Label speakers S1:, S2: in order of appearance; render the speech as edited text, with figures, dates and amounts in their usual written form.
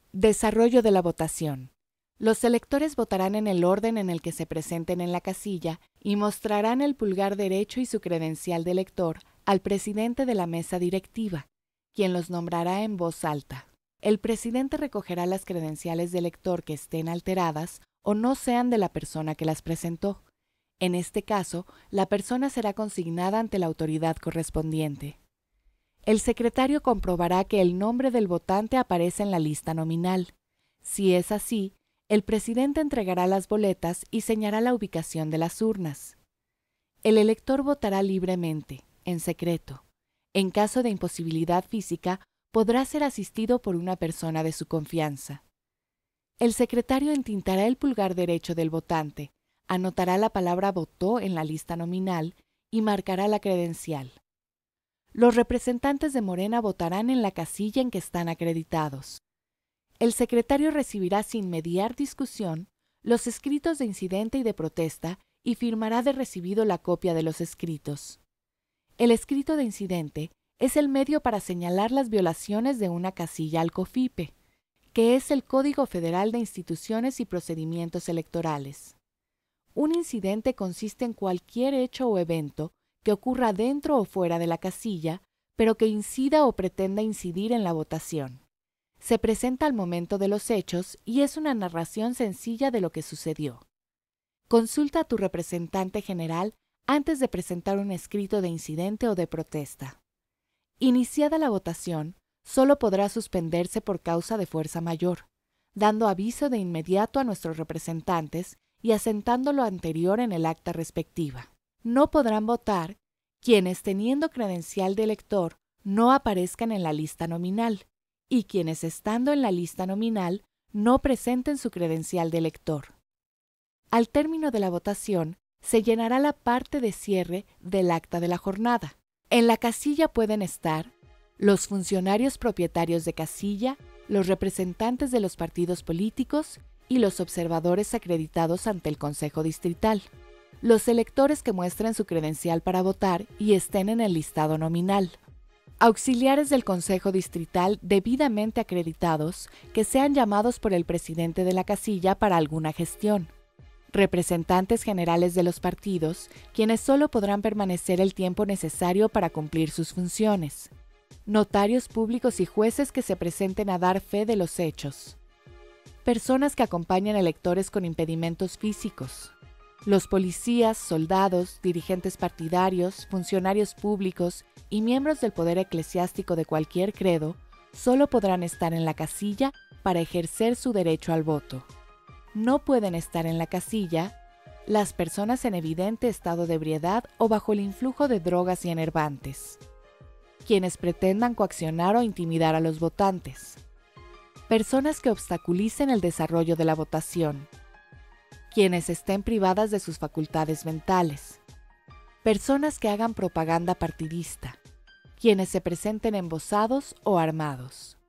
S1: Desarrollo de la votación. Los electores votarán en el orden en el que se presenten en la casilla y mostrarán el pulgar derecho y su credencial de elector al presidente de la mesa directiva, quien los nombrará en voz alta. El presidente recogerá las credenciales de elector que estén alteradas o no sean de la persona que las presentó. En este caso, la persona será consignada ante la autoridad correspondiente. El secretario comprobará que el nombre del votante aparece en la lista nominal. Si es así, el presidente entregará las boletas y señalará la ubicación de las urnas. El elector votará libremente, en secreto. En caso de imposibilidad física, podrá ser asistido por una persona de su confianza. El secretario entintará el pulgar derecho del votante, anotará la palabra votó en la lista nominal y marcará la credencial. Los representantes de Morena votarán en la casilla en que están acreditados. El secretario recibirá sin mediar discusión los escritos de incidente y de protesta y firmará de recibido la copia de los escritos. El escrito de incidente es el medio para señalar las violaciones de una casilla al COFIPE, que es el Código Federal de Instituciones y Procedimientos Electorales. Un incidente consiste en cualquier hecho o evento que ocurra dentro o fuera de la casilla, pero que incida o pretenda incidir en la votación. Se presenta al momento de los hechos y es una narración sencilla de lo que sucedió. Consulta a tu representante general antes de presentar un escrito de incidente o de protesta. Iniciada la votación, solo podrá suspenderse por causa de fuerza mayor, dando aviso de inmediato a nuestros representantes y asentando lo anterior en el acta respectiva. No podrán votar quienes, teniendo credencial de elector, no aparezcan en la lista nominal, y quienes, estando en la lista nominal, no presenten su credencial de elector. Al término de la votación, se llenará la parte de cierre del acta de la jornada. En la casilla pueden estar los funcionarios propietarios de casilla, los representantes de los partidos políticos y los observadores acreditados ante el Consejo Distrital. Los electores que muestren su credencial para votar y estén en el listado nominal. Auxiliares del Consejo Distrital debidamente acreditados que sean llamados por el presidente de la casilla para alguna gestión. Representantes generales de los partidos, quienes solo podrán permanecer el tiempo necesario para cumplir sus funciones. Notarios públicos y jueces que se presenten a dar fe de los hechos. Personas que acompañan electores con impedimentos físicos. Los policías, soldados, dirigentes partidarios, funcionarios públicos y miembros del poder eclesiástico de cualquier credo solo podrán estar en la casilla para ejercer su derecho al voto. No pueden estar en la casilla las personas en evidente estado de ebriedad o bajo el influjo de drogas y enervantes, quienes pretendan coaccionar o intimidar a los votantes, personas que obstaculicen el desarrollo de la votación, quienes estén privadas de sus facultades mentales, personas que hagan propaganda partidista, quienes se presenten embosados o armados.